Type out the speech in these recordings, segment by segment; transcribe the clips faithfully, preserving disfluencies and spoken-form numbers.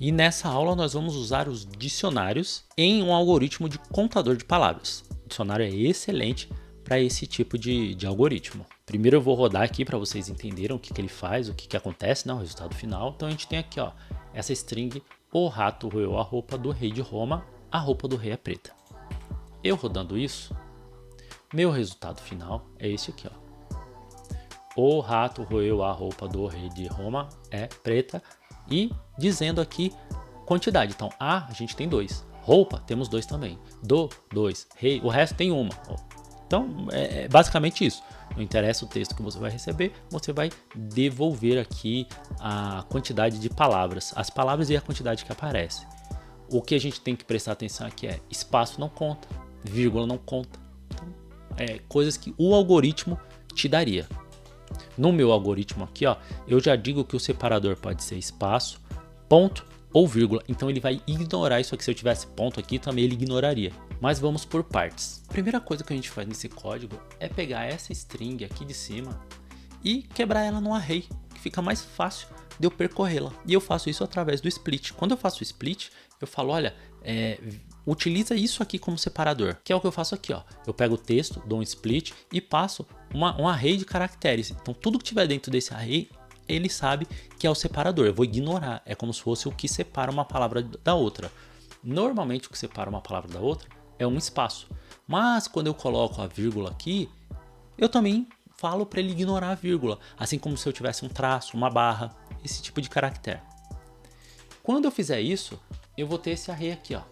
E nessa aula nós vamos usar os dicionários em um algoritmo de contador de palavras. O dicionário é excelente para esse tipo de, de algoritmo. Primeiro eu vou rodar aqui para vocês entenderem o que, que ele faz, o que, que acontece, né, o resultado final. Então a gente tem aqui ó, essa string, o rato roeu a roupa do rei de Roma, a roupa do rei é preta. Eu rodando isso, meu resultado final é esse aqui, ó. O rato roeu a roupa do rei de Roma é preta. E dizendo aqui quantidade. Então, a, a gente tem dois. Roupa, temos dois também. Do, dois. Rei, o resto tem uma. Então, é basicamente isso. Não interessa o texto que você vai receber, você vai devolver aqui a quantidade de palavras. As palavras e a quantidade que aparece. O que a gente tem que prestar atenção aqui é espaço não conta, vírgula não conta. Então, é coisas que o algoritmo te daria. No meu algoritmo aqui, ó, eu já digo que o separador pode ser espaço, ponto ou vírgula. Então ele vai ignorar isso aqui. Se eu tivesse ponto aqui, também ele ignoraria. Mas vamos por partes. A primeira coisa que a gente faz nesse código é pegar essa string aqui de cima e quebrar ela num array, que fica mais fácil de eu percorrê-la. E eu faço isso através do split. Quando eu faço o split, eu falo, olha, é, utiliza isso aqui como separador, que é o que eu faço aqui, ó. Eu pego o texto, dou um split e passo uma, um array de caracteres. Então tudo que tiver dentro desse array, ele sabe que é o separador. Eu vou ignorar, é como se fosse o que separa uma palavra da outra. Normalmente o que separa uma palavra da outra é um espaço. Mas quando eu coloco a vírgula aqui, eu também falo para ele ignorar a vírgula, assim como se eu tivesse um traço, uma barra, esse tipo de caractere. Quando eu fizer isso, eu vou ter esse array aqui, ó.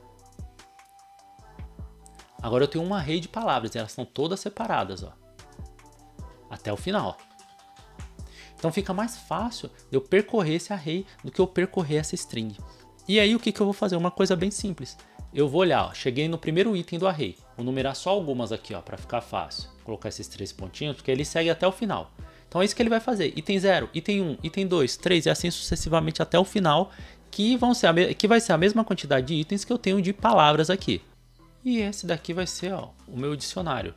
Agora eu tenho um array de palavras, elas estão todas separadas, ó, até o final. Então fica mais fácil eu percorrer esse array do que eu percorrer essa string. E aí o que, que eu vou fazer? Uma coisa bem simples. Eu vou olhar, ó, cheguei no primeiro item do array. Vou numerar só algumas aqui, ó, para ficar fácil. Vou colocar esses três pontinhos, porque ele segue até o final. Então é isso que ele vai fazer. Item zero, item um, item dois, três e assim sucessivamente até o final, que, vão ser a que vai ser a mesma quantidade de itens que eu tenho de palavras aqui. E esse daqui vai ser, ó, o meu dicionário.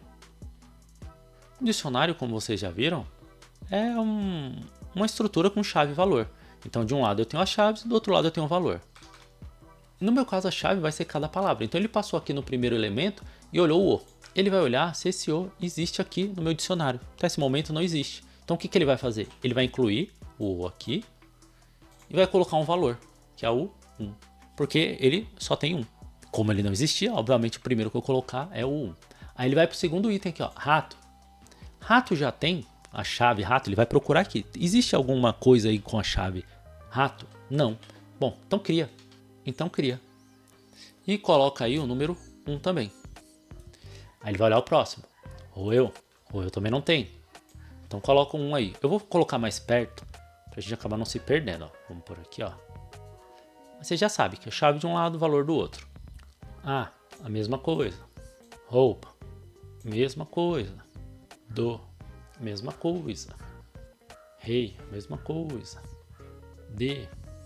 O dicionário, como vocês já viram, é um, uma estrutura com chave e valor. Então de um lado eu tenho as chaves, do outro lado eu tenho o valor. No meu caso a chave vai ser cada palavra. Então ele passou aqui no primeiro elemento e olhou o O. Ele vai olhar se esse O existe aqui no meu dicionário. Até esse momento não existe. Então o que, que ele vai fazer? Ele vai incluir o O aqui e vai colocar um valor, que é o um. Porque ele só tem um. Como ele não existia, obviamente o primeiro que eu colocar é o um. Aí ele vai para o segundo item aqui, ó, rato. Rato já tem a chave rato, ele vai procurar aqui. Existe alguma coisa aí com a chave rato? Não. Bom, então cria. Então cria. E coloca aí o número um também. Aí ele vai olhar o próximo. Roeu. Roeu também não tem. Então coloca um aí. Eu vou colocar mais perto pra gente acabar não se perdendo, ó. Vamos por aqui, ó. Você já sabe que a chave de um lado, o valor do outro. Ah, a mesma coisa. Roupa. Mesma coisa. Do. Mesma coisa. Rei. Mesma coisa. De.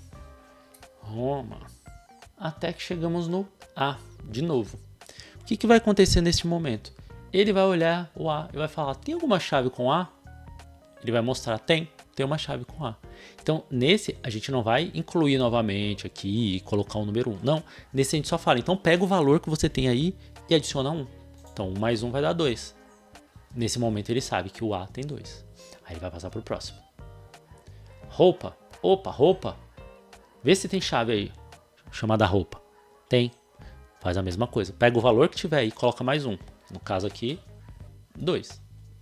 Roma. Até que chegamos no A, de novo. O que, que vai acontecer neste momento? Ele vai olhar o A e vai falar, tem alguma chave com A? Ele vai mostrar, tem, tem uma chave com A. Então, nesse, a gente não vai incluir novamente aqui e colocar o número um. Não, nesse a gente só fala, então pega o valor que você tem aí e adiciona um. Então, um mais um vai dar dois. Nesse momento ele sabe que o A tem dois. Aí ele vai passar para o próximo. Roupa. Opa, roupa. Vê se tem chave aí, chamada roupa. Tem. Faz a mesma coisa. Pega o valor que tiver aí e coloca mais um. No caso aqui, dois.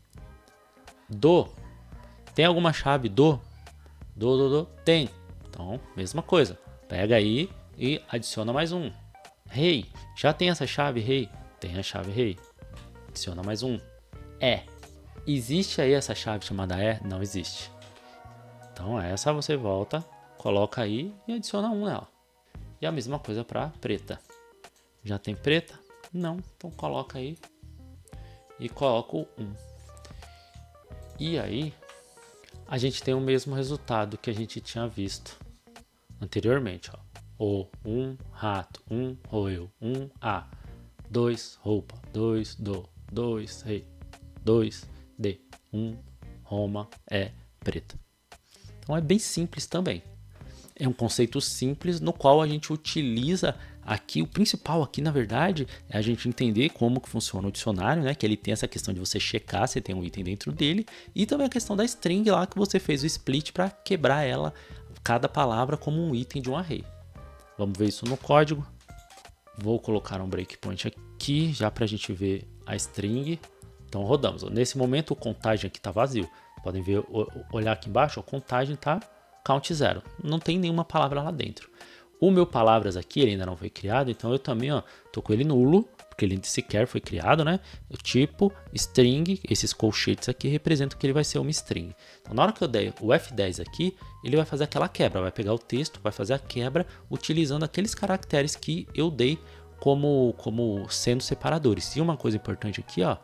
Do. Tem alguma chave do? Do, do, do. Tem. Então, mesma coisa. Pega aí e adiciona mais um. Rei. Já tem essa chave, rei? Tem a chave rei. Adiciona mais um. É. Existe aí essa chave chamada é? Não existe. Então, essa você volta, coloca aí e adiciona um nela. E a mesma coisa para preta. Já tem preta? Não. Então coloca aí e coloca o um. E aí a gente tem o mesmo resultado que a gente tinha visto anteriormente. Ó. O, um, rato, um, roeu, um, A. Dois, roupa, dois, do, dois, rei, dois, de, um, Roma é preta. Então é bem simples também. É um conceito simples no qual a gente utiliza aqui, o principal aqui na verdade é a gente entender como que funciona o dicionário, né? Que ele tem essa questão de você checar se tem um item dentro dele, e também a questão da string lá que você fez o split para quebrar ela, cada palavra como um item de um array. Vamos ver isso no código. Vou colocar um breakpoint aqui já para a gente ver a string. Então rodamos. Nesse momento o contagem aqui está vazio. Podem ver, olhar aqui embaixo, a contagem está count zero. Não tem nenhuma palavra lá dentro. O meu palavras aqui ele ainda não foi criado, então eu também ó, tô com ele nulo, porque ele sequer foi criado, né? O tipo string, esses colchetes aqui representam que ele vai ser uma string. Então na hora que eu der o F dez aqui, ele vai fazer aquela quebra, vai pegar o texto, vai fazer a quebra utilizando aqueles caracteres que eu dei como, como sendo separadores. E uma coisa importante aqui, ó,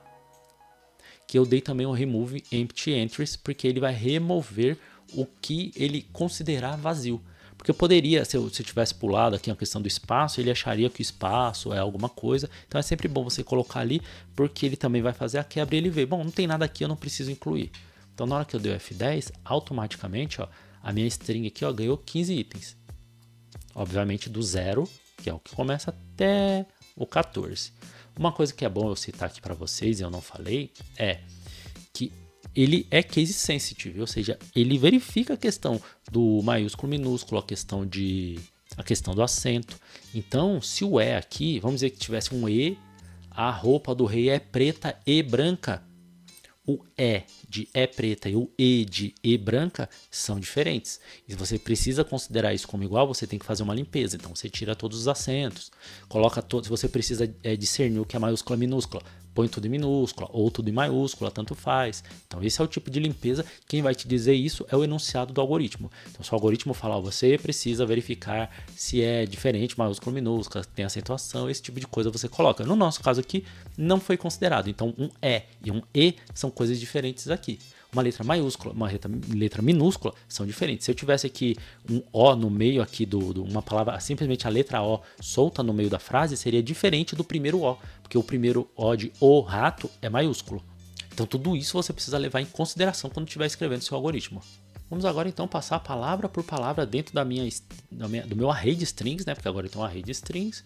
que eu dei também o remove empty entries, porque ele vai remover o que ele considerar vazio. Porque eu poderia, se eu, se eu tivesse pulado aqui a questão do espaço, ele acharia que o espaço é alguma coisa. Então é sempre bom você colocar ali, porque ele também vai fazer a quebra e ele vê, bom, não tem nada aqui, eu não preciso incluir. Então na hora que eu dei o F dez, automaticamente ó, a minha string aqui ó, ganhou quinze itens. Obviamente do zero, que é o que começa, até o quatorze. Uma coisa que é bom eu citar aqui para vocês, e eu não falei, é que ele é case sensitive, ou seja, ele verifica a questão do maiúsculo, minúsculo, a questão de a questão do acento. Então, se o E aqui, vamos dizer que tivesse um E, a roupa do rei é preta e branca. O E de E preta e o E de E branca são diferentes. E você precisa considerar isso como igual, você tem que fazer uma limpeza. Então você tira todos os acentos, coloca todos. Se você precisa é, discernir o que é maiúscula e minúscula, põe tudo em minúscula ou tudo em maiúscula, tanto faz. Então esse é o tipo de limpeza. Quem vai te dizer isso é o enunciado do algoritmo. Então se o algoritmo falar, ó, você precisa verificar se é diferente, maiúscula ou minúscula, tem acentuação, esse tipo de coisa você coloca. No nosso caso aqui, não foi considerado. Então um E e um E são coisas diferentes aqui. Uma letra maiúscula, uma letra, letra minúscula são diferentes. Se eu tivesse aqui um O no meio aqui do, do uma palavra, simplesmente a letra O solta no meio da frase, seria diferente do primeiro O, porque o primeiro O de o rato é maiúsculo. Então tudo isso você precisa levar em consideração quando estiver escrevendo seu algoritmo. Vamos agora então passar palavra por palavra dentro da minha, da minha, do meu array de strings, né? Porque agora eu tenho um array de strings.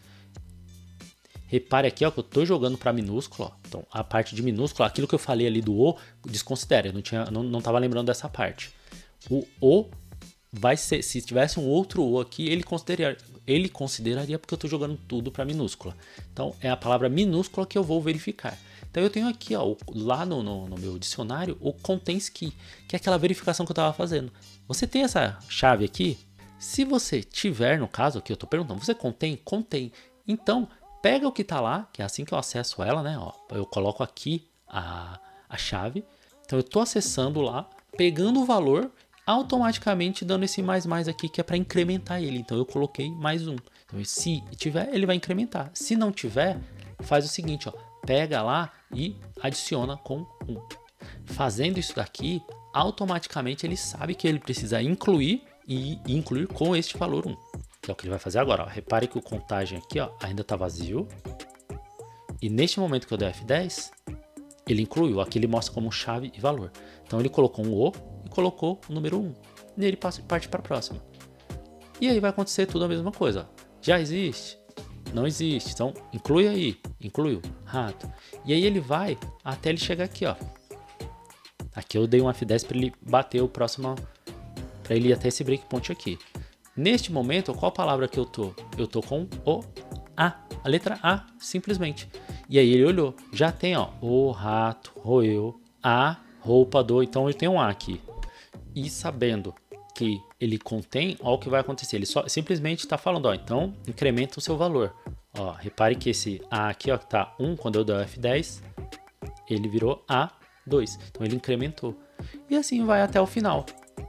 Repare aqui ó, que eu estou jogando para minúsculo. Ó. Então, a parte de minúsculo, aquilo que eu falei ali do O, desconsidera. Eu não estava não, não tava lembrando dessa parte. O O vai ser, se tivesse um outro O aqui, ele consideraria, ele consideraria porque eu estou jogando tudo para minúscula. Então, é a palavra minúscula que eu vou verificar. Então, eu tenho aqui, ó, lá no, no, no meu dicionário, o contains key, que é aquela verificação que eu estava fazendo. Você tem essa chave aqui? Se você tiver, no caso aqui, eu estou perguntando, você contém? Contém. Então, pega o que está lá, que é assim que eu acesso ela, né? Ó, eu coloco aqui a, a chave. Então eu estou acessando lá, pegando o valor, automaticamente dando esse mais mais aqui, que é para incrementar ele. Então eu coloquei mais um. Então se tiver, ele vai incrementar. Se não tiver, faz o seguinte, ó, pega lá e adiciona com um. Fazendo isso daqui, automaticamente ele sabe que ele precisa incluir e incluir com este valor um. Que é o que ele vai fazer agora. Ó. Repare que o contagem aqui ó, ainda está vazio. E neste momento que eu der F dez, ele incluiu. Aqui ele mostra como chave e valor. Então ele colocou um O e colocou o número um. E ele parte para a próxima. E aí vai acontecer tudo a mesma coisa. Ó. Já existe? Não existe. Então inclui aí. Incluiu. Rato. E aí ele vai até ele chegar aqui. Ó. Aqui eu dei um F dez para ele bater o próximo. Para ele ir até esse breakpoint aqui. Neste momento, qual palavra que eu tô? Eu tô com o A, a letra A, simplesmente. E aí ele olhou, já tem ó, o rato, roeu, a roupa do, então eu tenho um A aqui. E sabendo que ele contém, ó o que vai acontecer, ele só simplesmente está falando, ó, então incrementa o seu valor. Ó, repare que esse A aqui, ó, que tá um, quando eu der o F dez, ele virou A dois, então ele incrementou. E assim vai até o final.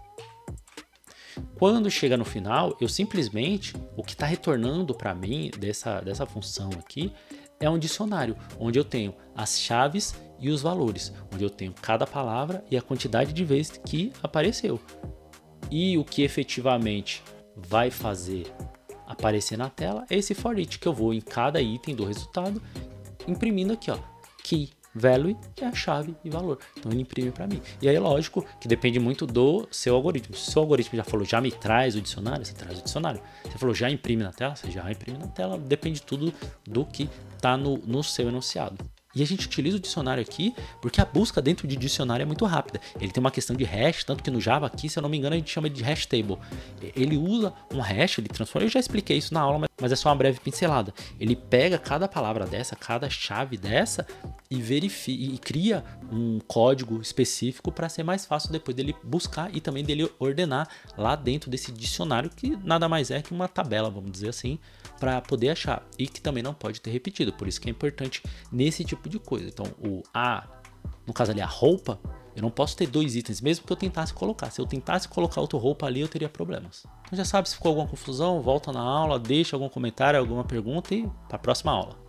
Quando chega no final, eu simplesmente, o que está retornando para mim dessa, dessa função aqui é um dicionário, onde eu tenho as chaves e os valores, onde eu tenho cada palavra e a quantidade de vezes que apareceu. E o que efetivamente vai fazer aparecer na tela é esse for each, que eu vou em cada item do resultado, imprimindo aqui, ó, key, value, que é a chave e valor. Então ele imprime para mim. E aí é lógico que depende muito do seu algoritmo. Se o seu algoritmo já falou, já me traz o dicionário, você traz o dicionário. Você falou, já imprime na tela, você já imprime na tela. Depende tudo do que está no, no seu enunciado. E a gente utiliza o dicionário aqui porque a busca dentro de dicionário é muito rápida. Ele tem uma questão de hash, tanto que no Java aqui, se eu não me engano, a gente chama de hash table. Ele usa um hash, ele transforma, eu já expliquei isso na aula, mas é só uma breve pincelada. Ele pega cada palavra dessa, cada chave dessa e verifica e cria um código específico para ser mais fácil depois dele buscar e também dele ordenar lá dentro desse dicionário, que nada mais é que uma tabela, vamos dizer assim, para poder achar, e que também não pode ter repetido. Por isso que é importante nesse tipo de coisa. Então o A, no caso ali a roupa, eu não posso ter dois itens, mesmo que eu tentasse colocar. Se eu tentasse colocar outra roupa ali, eu teria problemas. Então já sabe, se ficou alguma confusão, volta na aula, deixa algum comentário, alguma pergunta e para a próxima aula.